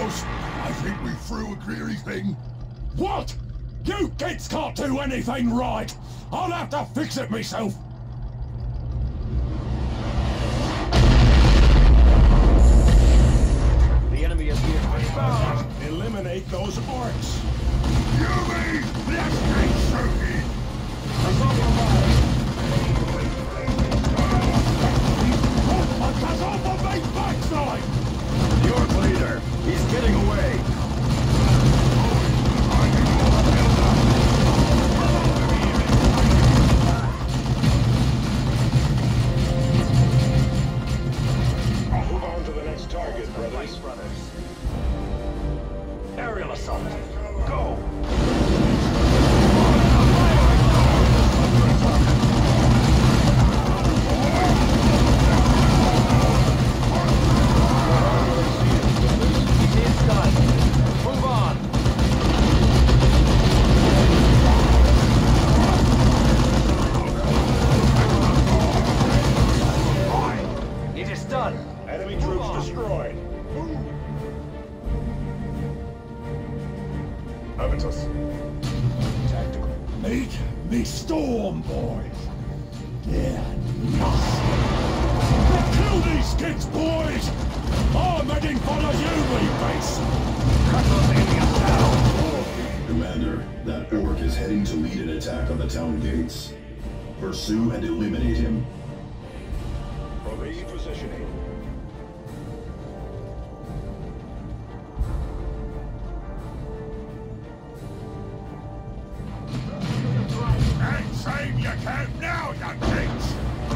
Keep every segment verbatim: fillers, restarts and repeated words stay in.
boss. I think we threw a greedy thing. What? You kids can't do anything right. I'll have to fix it myself. The enemy is here. Found. Eliminate those orcs. You mean let's get shooting. It's on your mind. What has off of my backside? The orc leader. He's getting away. Move on to the next target, brothers. brothers. Aerial assault. Go! It's done. Move on. It is done. Enemy troops destroyed. Aventus. Tactical. Meet me storm boys. Yeah, nice. Kill these kids, boys! I'm heading for the Ubi base! Cut those aliens down! Commander, that orc is heading to lead an attack on the town gates. Pursue and eliminate him. Repositioning. And save your camp now, you kids!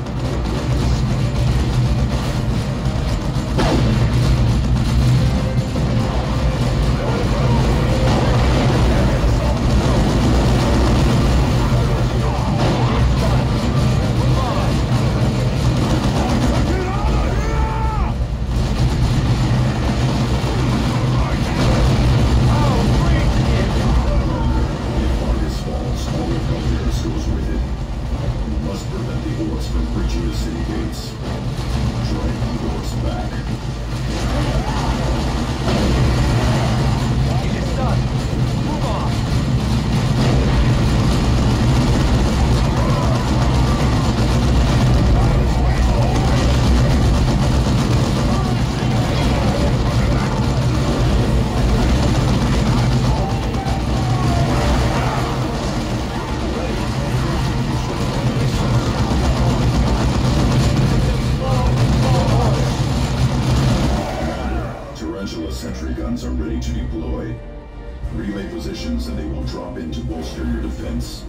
Sentry guns are ready to deploy. Relay positions and they will drop in to bolster your defense.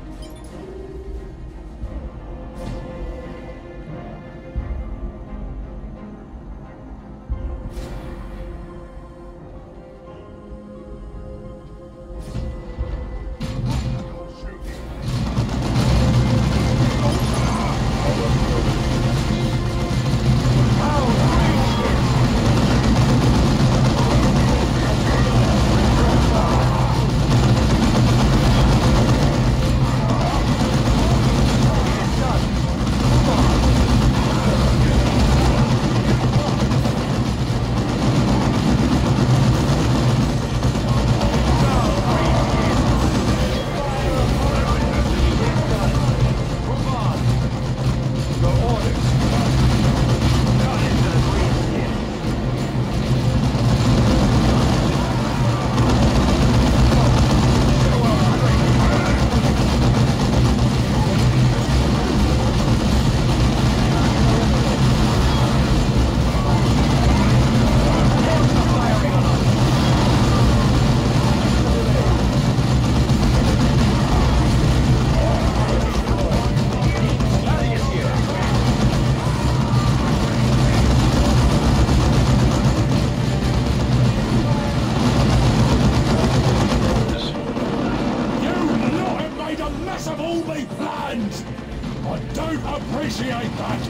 Appreciate that!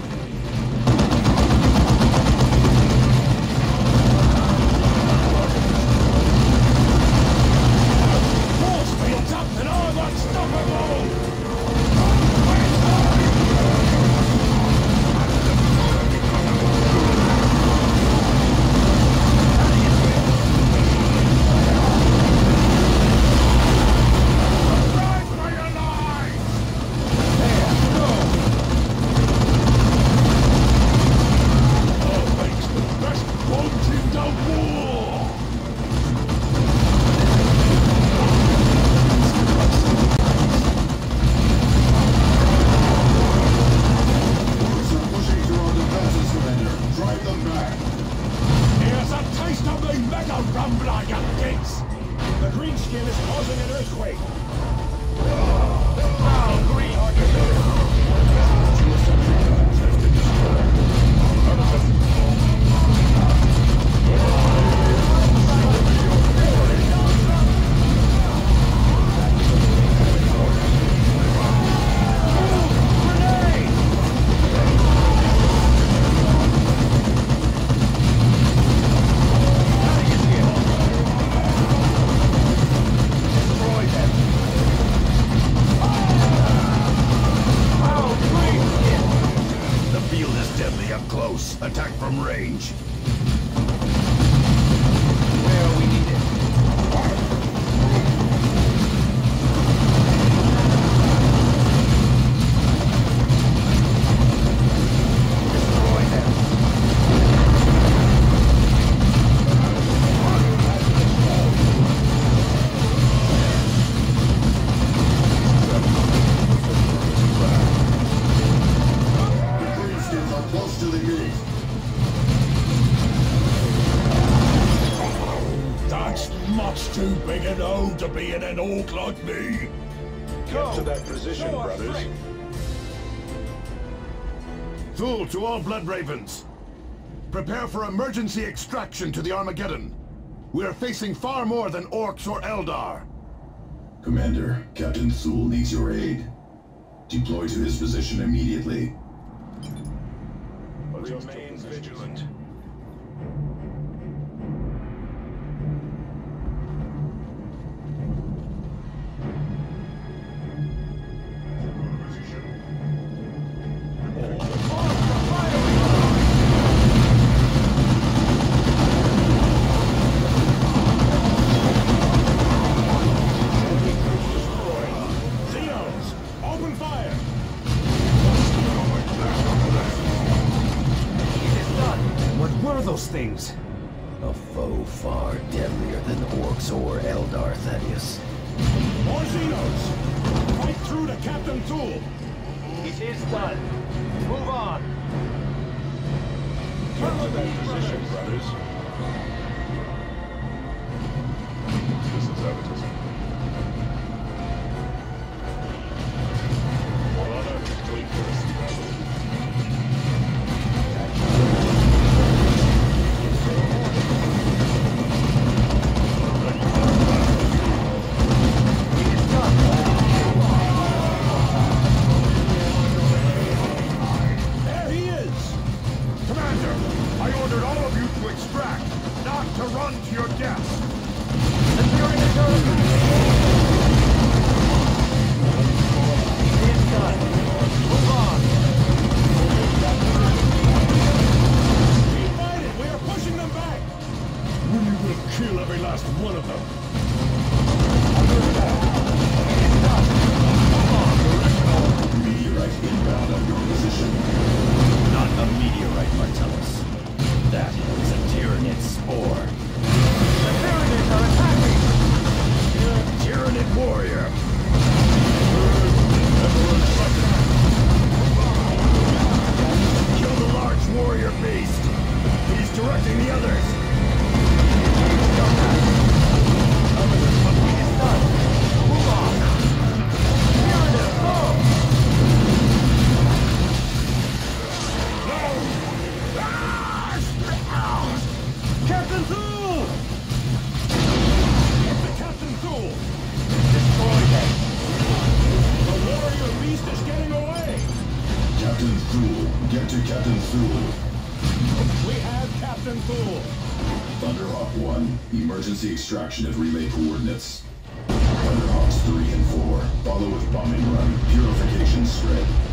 Force fields up and I'm unstoppable! from range. Where are we needed? Destroy them. The greenskins are close to the gate. That's much too big an O to be in an orc like me. Get to that position, Show us brothers. strength. Thule to all Blood Ravens. Prepare for emergency extraction to the Armageddon. We are facing far more than orcs or Eldar. Commander, Captain Thule needs your aid. Deploy to his position immediately. Remain vigilant. Zenos, open fire! It is done. What were those things? A foe far deadlier than orcs or Eldar, Thaddeus. More Zenos! Right through to Captain Thule! It is done. Move on. Get to that position, brothers. This is evidence. Brother, wait for us, brother. It is done. There he is! Commander, I ordered all of you to extract, not to run to your deaths. The Tyranids are It is done. Move on. Keep fighting! We are pushing them back! We will kill every last one of them! It is done. Move on. Meteorite inbound on your position. Not a meteorite, Martellus. That is a Tyranid spore. The Tyranids are attacking. Tyranid warrior. Kill the large warrior beast. He's directing the others. It is done. Move on. Tyranids, go. Captain Thule! Get to Captain Thule! Destroy them. The warrior beast is getting away! Captain Thule, get to Captain Thule. We have Captain Thule! Thunderhawk one, emergency extraction at relay coordinates. Thunderhawks three and four, follow with bombing run, purification spread.